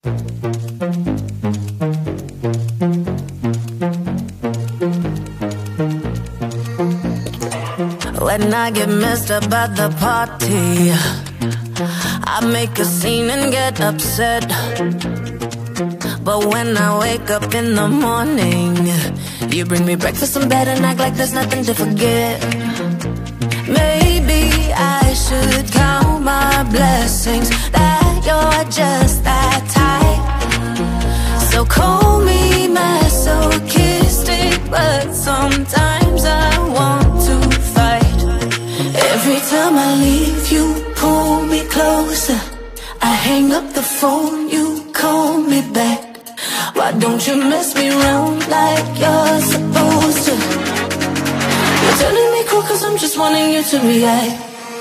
When I get messed up at the party, I make a scene and get upset. But when I wake up in the morning, you bring me breakfast in bed and act like there's nothing to forget. Maybe I should count my blessings that you're just that type. So call me masochistic, but sometimes I want to fight. Every time I leave, you pull me closer. I hang up the phone, you call me back. Why don't you mess me around like you're supposed to? You're telling me cool cause I'm just wanting you to react.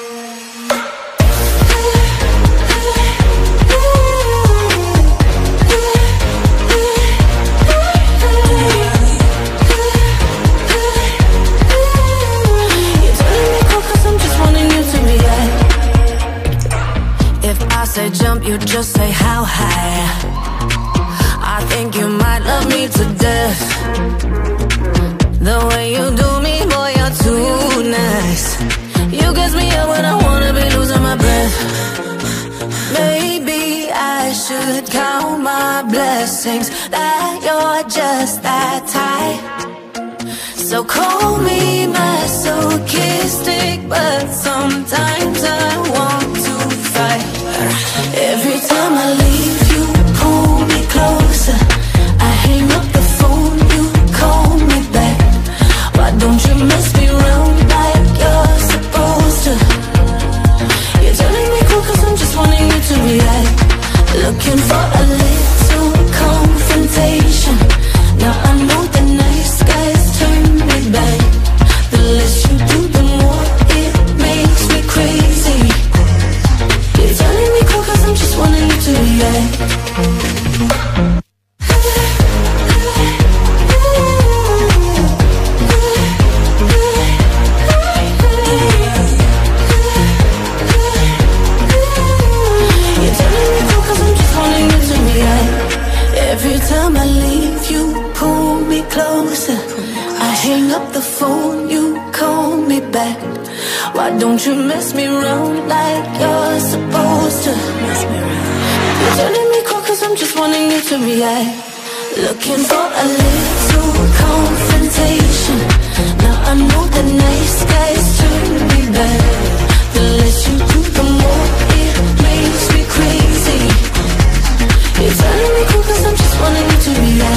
You're telling me cool cause I'm just wanting you to react. If I say jump, you just say how high. I think you might love me to death. The way you do me, boy, you're too nice. You gets me up when I wanna be losing my breath. Maybe I should count my blessings that you're just that type. So call me masochistic, but sometimes I want to fight. Every time I leave, you pull me closer. I hang up the phone, you call me back. Why don't you mess me around like you're supposed to? You're telling me cool cause I'm just wanting you to react. Looking for a little confrontation. Now I know the nice guys turn me back. The less you do, the more it makes me crazy. You're telling me cool cause I'm just wanting you to react. Every time I leave, you pull me closer. I hang up the phone, you call me back. Why don't you mess me around like you're supposed to? You're telling me cool cause I'm just wanting you to react. Looking for a little confrontation. Now I know the nice guys turn me back. The less you do, the more it makes me crazy. You're telling me cool cause I'm just wanting you to react.